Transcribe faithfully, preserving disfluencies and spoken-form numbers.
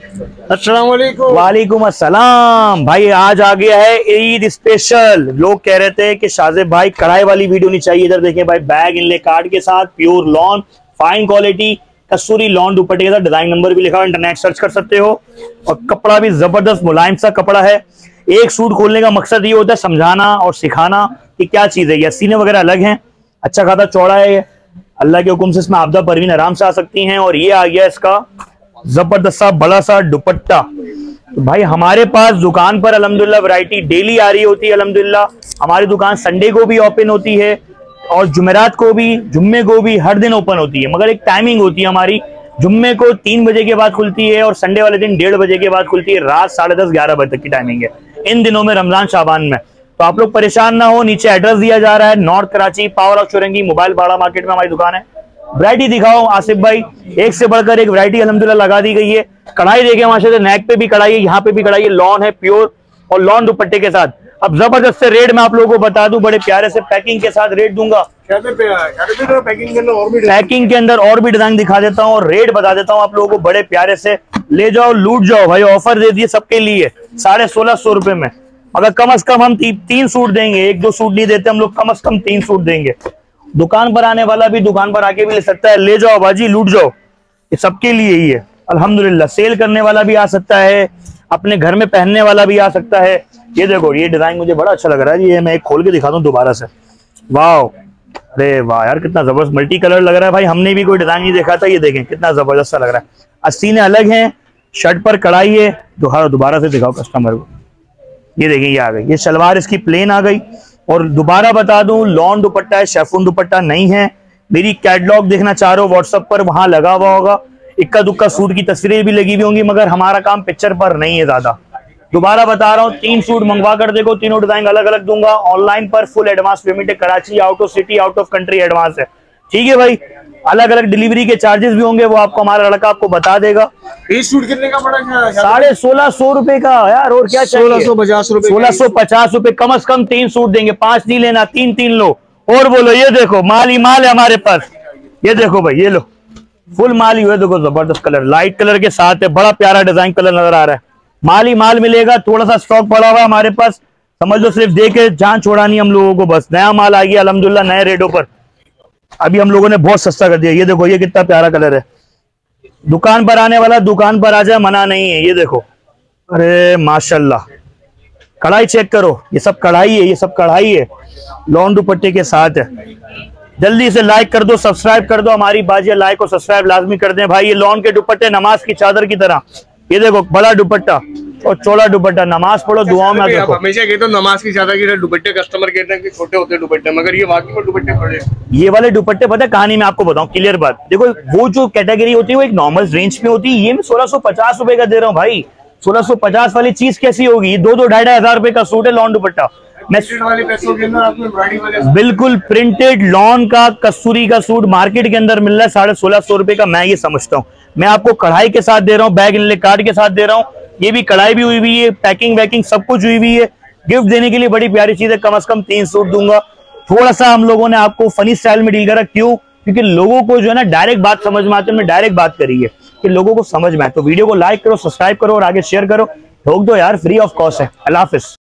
अस्सलाम वालेकुम। वालेकुम अस्सलाम। भाई आज आ गया है ईद स्पेशल। लोग कह रहे थे कि शाजिब भाई कढ़ाई वाली वीडियो नहीं चाहिए। इधर देखें भाई, बैग इनले कार्ड के साथ, pure lawn, fine quality Kasuri lawn दुपट्टे के साथ, डिजाइन नंबर भी लिखा हुआ, इंटरनेट सर्च कर सकते हो। और कपड़ा भी जबरदस्त मुलायम सा कपड़ा है। एक सूट खोलने का मकसद ये होता है समझाना और सिखाना कि क्या चीज है। ये सीने वगैरह अलग हैं, अच्छा खासा चौड़ा है, अल्लाह के हुक्म से इसमें आपदा परवीन आराम से आ सकती हैं। और ये आ गया इसका जबरदस्त सा बड़ा सा दुपट्टा। तो भाई हमारे पास दुकान पर अल्हम्दुलिल्लाह वैरायटी डेली आ रही होती है। अल्हम्दुलिल्लाह हमारी दुकान संडे को भी ओपन होती है और जुमेरात को भी, जुम्मे को भी, हर दिन ओपन होती है। मगर एक टाइमिंग होती है हमारी, जुम्मे को तीन बजे के बाद खुलती है और संडे वाले दिन डेढ़ बजे के बाद खुलती है। रात साढ़े दस ग्यारह बजे तक की टाइमिंग है इन दिनों में, रमजान शाबान में। तो आप लोग परेशान ना हो, नीचे एड्रेस दिया जा रहा है, north Karachi power off Chaurangi mobile बाड़ा मार्केट में हमारी दुकान है। वैरायटी दिखाओ आसिफ भाई, एक से बढ़कर एक वैरायटी अल्हम्दुलिल्लाह लगा दी गई है। कढ़ाई देखे माशाल्लाह, नेक पे भी कढ़ाई है, यहाँ पे भी कढ़ाई है, लॉन है प्योर और लॉन दुपट्टे के साथ। अब जबरदस्त से रेट मैं आप लोगों को बता दूं, बड़े प्यारे से पैकिंग के साथ रेट दूंगा। पैकिंग के अंदर और भी पैकिंग के अंदर और भी डिजाइन दिखा देता हूँ और रेट बता देता हूँ आप लोगों को बड़े प्यारे से। ले जाओ लूट जाओ भाई, ऑफर दे दिए सबके लिए साढ़े सोलह सौ रुपए में। अगर कम अज कम हम ती, तीन सूट देंगे, एक दो सूट नहीं देते हम लोग, कम अज कम तीन सूट देंगे। दुकान पर आने वाला भी दुकान पर आके भी ले सकता है। ले जाओ बाजी, लूट जाओ, ये सबके लिए ही है अल्हम्दुलिल्लाह। सेल करने वाला भी आ सकता है, अपने घर में पहनने वाला भी आ सकता है। ये देखो, ये डिजाइन मुझे बड़ा अच्छा लग रहा है। ये मैं एक खोल के दिखा दूं दोबारा से। वाह, अरे वाह यार, कितना जबरदस्त मल्टी कलर लग रहा है भाई। हमने भी कोई डिजाइन नहीं देखा था, ये देखें कितना जबरदस्त सा लग रहा है। अस्सीने अलग हैं, शर्ट पर कढ़ाई है। दोबारा से दिखाओ कस्टमर को, ये देखें ये आ गई, ये शलवार इसकी प्लेन आ गई। और दोबारा बता दूं, लॉन दुपट्टा है, शेफून दुपट्टा नहीं है। मेरी कैटलॉग देखना चाह रहे हो व्हाट्सएप पर, वहां लगा हुआ होगा। इक्का दुक्का सूट की तस्वीरें भी लगी हुई होंगी, मगर हमारा काम पिक्चर पर नहीं है ज्यादा। दोबारा बता रहा हूँ, तीन सूट मंगवा कर देखो, तीनों डिजाइन अलग अलग दूंगा। ऑनलाइन पर फुल एडवांस पेमेंट है, Karachi, out of city, out of country advance है, ठीक है भाई। अलग अलग डिलीवरी के चार्जेस भी होंगे, वो आपको हमारा लड़का आपको बता देगा। इस सूट कितने का पड़ा? साढ़े सोलह सौ रुपए का यार, और क्या चाहिए? सोलह सौ पचास रुपए सोलह सौ पचास रुपए कम अज कम तीन सूट देंगे, पांच नहीं लेना, तीन तीन लो। और बोलो, ये देखो माल ही माल है हमारे पास। ये देखो भाई, ये लो फुल माल ही हुए। देखो जबरदस्त कलर, लाइट कलर के साथ है, बड़ा प्यारा डिजाइन कलर नजर आ रहा है। माल ही माल मिलेगा, थोड़ा सा स्टॉक पड़ा हुआ है हमारे पास, समझ लो सिर्फ देके जान छोड़ानी हम लोगों को बस। नया माल आ गया अल्हम्दुलिल्लाह, नए रेटों पर अभी हम लोगों ने बहुत सस्ता कर दिया। ये देखो, ये कितना प्यारा कलर है। दुकान पर आने वाला दुकान पर आ जाए, मना नहीं है। ये देखो, अरे माशाल्लाह, कढ़ाई चेक करो, ये सब कढ़ाई है, ये सब कढ़ाई है, लॉन दुपट्टे के साथ है। जल्दी से लाइक कर दो, सब्सक्राइब कर दो हमारी बाजिया, लाइक और सब्सक्राइब लाजमी कर दें भाई। ये लॉन के दुपट्टे नमाज की चादर की तरह। ये देखो बड़ा दुपट्टा और चौड़ा दुपट्टा, नमाज पढ़ो, दुआओं में देखो। हमेशा कहते हो नमाज की चादर की दुपट्टे, कस्टमर कहते हैं कि छोटे होते हैं दुपट्टे, मगर ये वाकई में दुपट्टे बड़े। ये वाले दुपट्टे पता है कहानी मैं आपको बताऊं, क्लियर बात देखो, वो जो कैटेगरी होती है वो एक नॉर्मल रेंज में होती है। ये मैं सोलह सौ पचास रुपए का दे रहा हूँ भाई। सोलह सौ पचास वाली चीज कैसी होगी? दो दो ढाई ढाई हजार रुपए का सूट है लॉन दुपट्टा। मैं वाले पैसों के अंदर आपको वाले बिल्कुल प्रिंटेड लॉन का कसूरी का सूट मार्केट के अंदर मिल रहा है साढ़े सोलह सौ रुपए का। मैं ये समझता हूँ, मैं आपको कढ़ाई के साथ दे रहा हूँ, बैग इनले कार्ड के साथ दे रहा हूँ। ये भी कढ़ाई भी हुई हुई है, पैकिंग वैकिंग सब कुछ हुई हुई है। गिफ्ट देने के लिए बड़ी प्यारी चीज है, कम अज कम तीन सूट दूंगा। थोड़ा सा हम लोगों ने आपको फनी स्टाइल में डील करा, क्यों? क्योंकि लोगों को जो है ना डायरेक्ट बात समझ में आती है, डायरेक्ट बात करी है कि लोगों को समझ में आए। तो वीडियो को लाइक करो, सब्सक्राइब करो और आगे शेयर करो, ठोक दो यार, फ्री ऑफ कॉस्ट है। अल्लाह हाफिज।